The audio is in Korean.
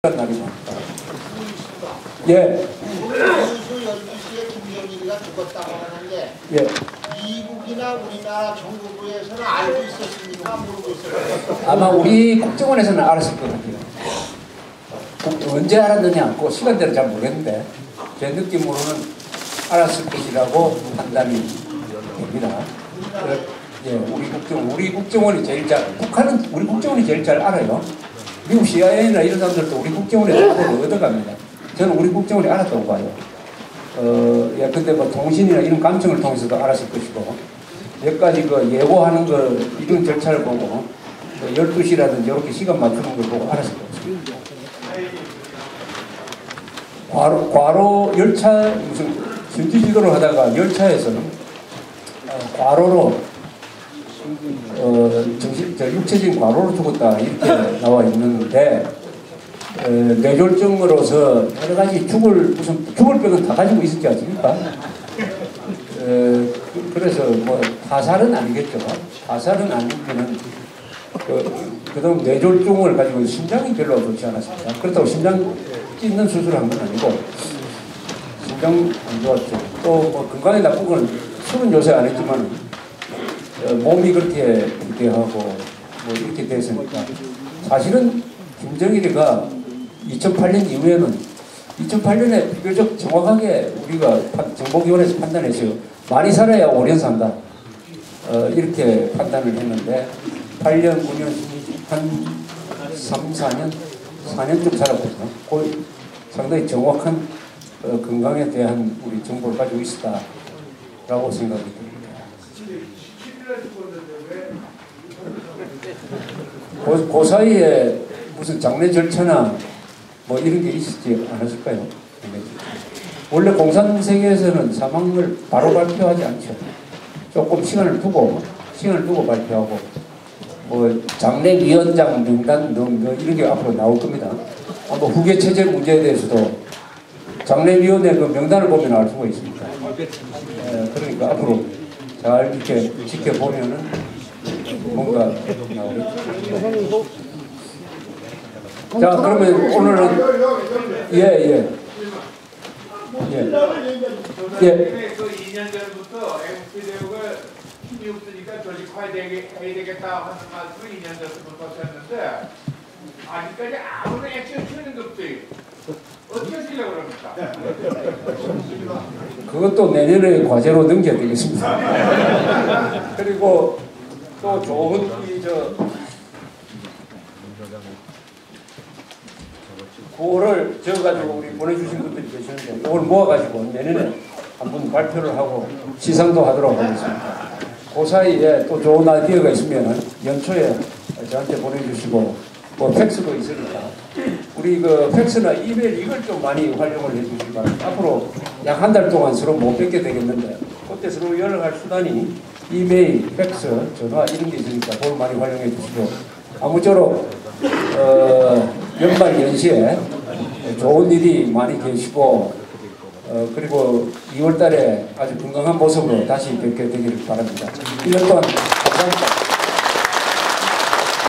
날이고. 예. 오늘 12시에 김정일이가 죽었다고 하는데 예. 미국이나 우리나라 정부부에서는 알고 있었습니까? 모르고 있었어요? 아마 우리 국정원에서는 알았을 것 같아요. 언제 알았느냐, 그 시간대는 잘 모르겠는데 제 느낌으로는 알았을 것이라고 판단이 됩니다. 예, 우리 국정원이 제일 잘, 북한은 우리 국정원이 제일 잘 알아요. 미국 CIA나 이런 사람들도 우리 국정원에서 정보를 얻어갑니다. 저는 우리 국정원이 알았다고 봐요. 예, 근데 뭐 통신이나 이런 감청을 통해서도 알았을 것이고, 몇 가지 그 예고하는 거, 이런 절차를 보고, 12시라든지 이렇게 시간 맞추는 걸 보고 알았을 것입니다. 과로 열차, 무슨 전지지도를 하다가 열차에서는 과로로 육체적인 과로로 죽었다 이렇게 나와 있는데, 뇌졸중으로서 여러 가지 죽을 병은 다 가지고 있었지 않습니까? 그래서 뭐 화살은 아니겠죠. 화살은 아니면은 그다음 뇌졸중을 가지고 심장이 별로 좋지 않았습니다. 그렇다고 심장 찢는 수술을 한 건 아니고 심장 안 좋았죠. 또 뭐 건강에 나쁜 건 술은 요새 안 했지만 몸이 그렇게 기대하고 뭐 이렇게 됐으니까, 사실은 김정일이가 2008년 이후에는 2008년에 비교적 정확하게 우리가 정보기관에서 판단했어요. 많이 살아야 오래 산다. 이렇게 판단을 했는데 8년, 9년, 한 3, 4년쯤 살았거든요. 거의 상당히 정확한 건강에 대한 우리 정보를 가지고 있었다라고 생각이 듭니다. 그 사이에 무슨 장례 절차나 뭐 이런 게 있었지 않았을까요? 원래 공산세계에서는 사망을 바로 발표하지 않죠. 조금 시간을 두고 발표하고, 뭐 장례위원장 명단 뭐 이런 게 앞으로 나올 겁니다. 뭐 후계 체제 문제에 대해서도 장례위원회 그 명단을 보면 알 수가 있습니다. 그러니까 앞으로 잘 이렇게 지켜보면은 뭔가 나오겠죠. 자, 그러면 오늘은 예. 그 2년 전부터 MP대우가 힘이 없으니까 조직화해야 되겠다 하는 말씀을 2년 전부터 하셨는데 아직까지 아무런 액션 취하는 게 없어요. 어떻게 하시려고 그럽니까? 그것도 내년에 과제로 넘겨야 되겠습니다. 그리고 또 좋은 그거를 적어가지고 우리 보내주신 분들이 계시는데 이걸 모아가지고 내년에 한번 발표를 하고 시상도 하도록 하겠습니다. 그 사이에 또 좋은 아이디어가 있으면 연초에 저한테 보내주시고, 뭐 팩스도 있으니까 우리 그 팩스나 이메일 이걸 좀 많이 활용을 해주시기 바랍니다. 앞으로 약 한 달 동안 서로 못 뵙게 되겠는데 그때 서로 연락할 수단이 이메일, 팩스, 전화 이런 게 있으니까 그걸 많이 활용해 주시고, 아무쪼록 연말 연시에 좋은 일이 많이 계시고, 그리고 2월 달에 아주 건강한 모습으로 다시 뵙게 되기를 바랍니다. 1년 동안 감사합니다.